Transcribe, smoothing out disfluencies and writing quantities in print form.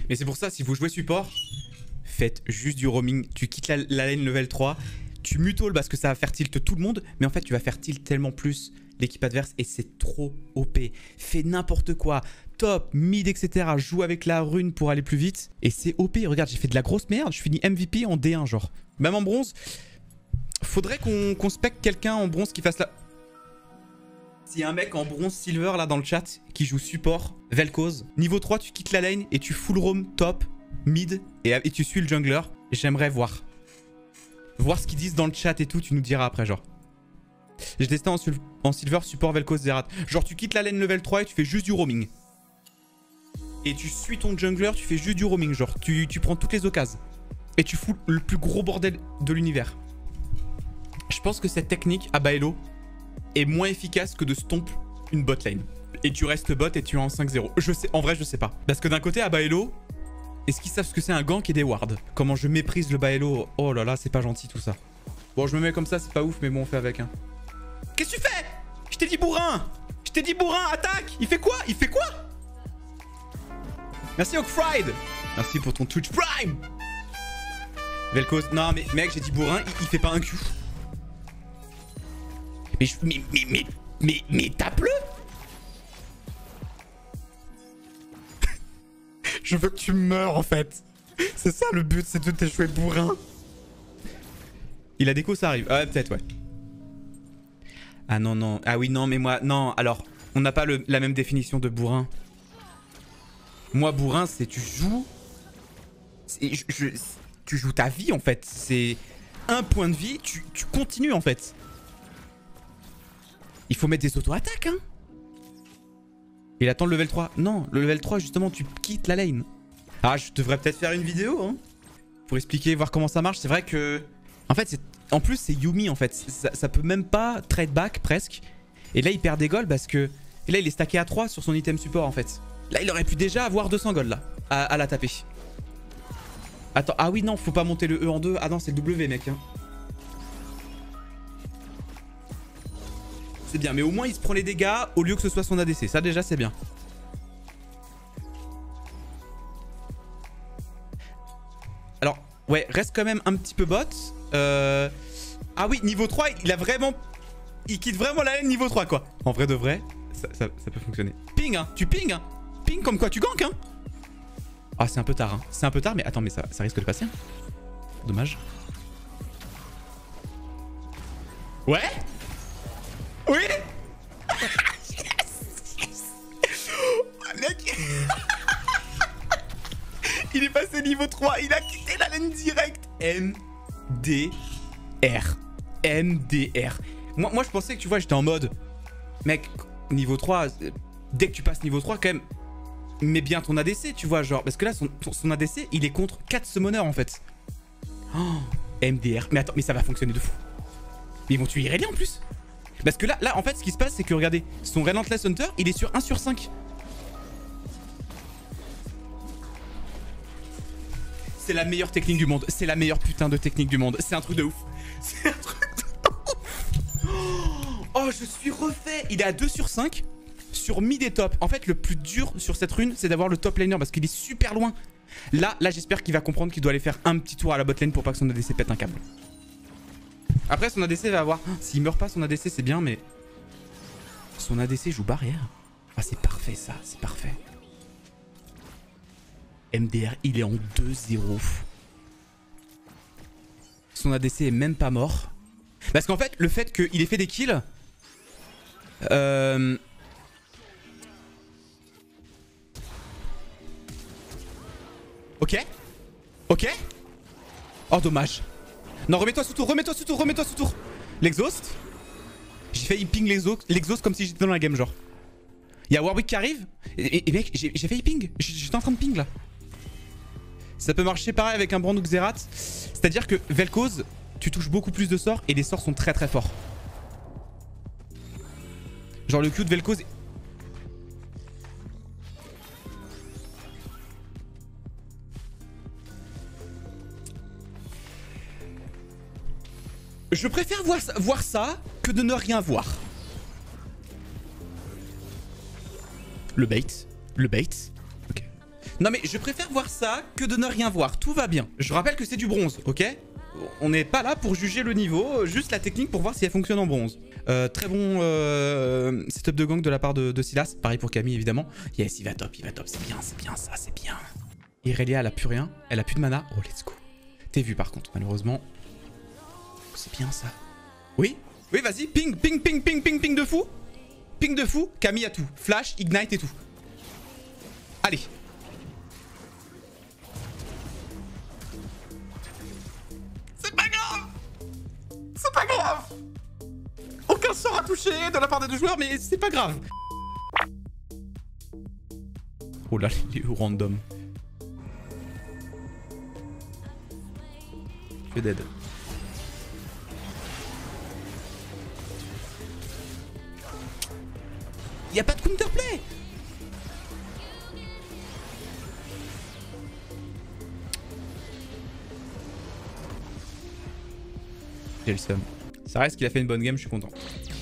Mais c'est pour ça, si vous jouez support, faites juste du roaming. Tu quittes la lane level 3, tu mutal parce que ça va faire tilt tout le monde, mais en fait tu vas faire tilt tellement plus l'équipe adverse et c'est trop OP. Fais n'importe quoi, top, mid, etc. Joue avec la rune pour aller plus vite et c'est OP. Regarde, j'ai fait de la grosse merde, je finis MVP en D1 genre. Même en bronze, faudrait qu'on spec quelqu'un en bronze qui fasse la... S'il y a un mec en bronze silver là dans le chat qui joue support, Vel'Koz, niveau 3 tu quittes la lane et tu full roam top, mid et tu suis le jungler. J'aimerais voir ce qu'ils disent dans le chat et tout, tu nous diras après genre. J'ai testé en silver support Vel'Koz Zerat. Genre tu quittes la lane level 3 et tu fais juste du roaming. Et tu suis ton jungler, tu fais juste du roaming. Genre tu prends toutes les occasions. Et tu fous le plus gros bordel de l'univers. Je pense que cette technique à Baello est moins efficace que de stomp une bot lane. Et tu restes bot et tu es en 5-0. Je sais, en vrai je sais pas. Parce que d'un côté à Baello, est-ce qu'ils savent ce que c'est un gank et des wards? Comment je méprise le Baello. Oh là là, c'est pas gentil tout ça. Bon, je me mets comme ça, c'est pas ouf, mais bon, on fait avec. Hein. Qu'est-ce que tu fais? Je t'ai dit bourrin. Je t'ai dit bourrin, attaque. Il fait quoi? Il fait quoi? Merci Oakfried. Merci pour ton Twitch Prime. Vel'Koz, non mais mec, j'ai dit bourrin, il fait pas un Q. Mais tape-le. Je veux que tu meurs en fait. C'est ça le but, c'est de t'échouer bourrin. Il a déco, ça arrive. Ah ouais, peut-être, ouais. Ah non, non. Ah oui, non, mais moi... Non, alors, on n'a pas la même définition de bourrin. Moi, bourrin, c'est tu joues... Tu joues ta vie, en fait. C'est un point de vie, tu continues, en fait. Il faut mettre des auto-attaques, hein. Il attend le level 3. Non, le level 3, justement, tu quittes la lane. Ah, je devrais peut-être faire une vidéo, hein. Pour expliquer, voir comment ça marche. C'est vrai que... En fait, en plus, c'est Yuumi, en fait. Ça peut même pas trade back, presque. Et là, il perd des golds parce que... Et là, il est stacké à 3 sur son item support, en fait. Là, il aurait pu déjà avoir 200 golds, là. À la taper. Attends, ah oui, non, faut pas monter le E en 2. Ah non, c'est le W, mec. Hein. C'est bien, mais au moins, il se prend les dégâts au lieu que ce soit son ADC. Ça, déjà, c'est bien. Alors, ouais, reste quand même un petit peu bot. Ah oui, niveau 3, il a vraiment... Il quitte vraiment la lane niveau 3, quoi. En vrai de vrai, ça peut fonctionner. Ping, hein. Tu ping, hein. Ping comme quoi tu gank, hein. Ah, c'est un peu tard, hein. C'est un peu tard, mais attends, mais ça risque de passer. Hein. Dommage. Ouais. Oui. Yes. Oh, mec. Il est passé niveau 3, il a quitté la lane direct. MDR. MDR. Moi, je pensais que, tu vois, j'étais en mode... Mec, niveau 3, dès que tu passes niveau 3, quand même, mets bien ton ADC, tu vois, genre... Parce que là, son ADC, il est contre 4 summoners, en fait. Oh, MDR. Mais attends, mais ça va fonctionner de fou. Mais ils vont tuer Irelia, en plus. Parce que là, en fait, ce qui se passe, c'est que, regardez, son Relentless Hunter, il est sur 1 sur 5. C'est la meilleure technique du monde. C'est la meilleure putain de technique du monde. C'est un truc de ouf. C'est un truc de ouf. Oh, je suis refait. Il est à 2 sur 5 sur mid et top. En fait, le plus dur sur cette rune, c'est d'avoir le top laner parce qu'il est super loin. Là, j'espère qu'il va comprendre qu'il doit aller faire un petit tour à la bot lane pour pas que son ADC pète un câble. Après, son ADC va avoir... S'il meurt pas, son ADC, c'est bien, mais... Son ADC joue barrière. Ah, c'est parfait, ça. C'est parfait. MDR, il est en 2-0. Son ADC est même pas mort. Parce qu'en fait, le fait qu'il ait fait des kills... Ok. Ok. Oh, dommage. Non, remets-toi sous tour, remets-toi sous tour, remets-toi sous tour. L'exhaust. J'ai failli ping l'exhaust comme si j'étais dans la game, genre. Il y a Warwick qui arrive. Et mec, j'ai failli ping. J'étais en train de ping, là. Ça peut marcher pareil avec un Brand ou Xerath. C'est-à-dire que Vel'Koz, tu touches beaucoup plus de sorts et les sorts sont très très forts. Genre le Q de Vel'Koz... Je préfère voir ça que de ne rien voir. Le bait. Le bait. Ok. Non mais je préfère voir ça que de ne rien voir. Tout va bien. Je rappelle que c'est du bronze, ok? On n'est pas là pour juger le niveau, juste la technique pour voir si elle fonctionne en bronze. Très bon setup de gank de la part de Sylas. Pareil pour Camille, évidemment. Yes, il va top, c'est bien ça, c'est bien. Irelia, elle a plus rien, elle a plus de mana. Oh, let's go. T'es vu par contre, malheureusement. C'est bien ça. Oui, oui, vas-y, ping, ping, ping, ping, ping, ping de fou. Ping de fou, Camille a tout. Flash, ignite et tout. Allez. C'est pas grave. C'est pas grave. Aucun sort à toucher de la part des deux joueurs, mais c'est pas grave. Oh là, il est random. Je suis dead. Y a pas de counterplay. J'ai le seum. Ça reste qu'il a fait une bonne game, je suis content.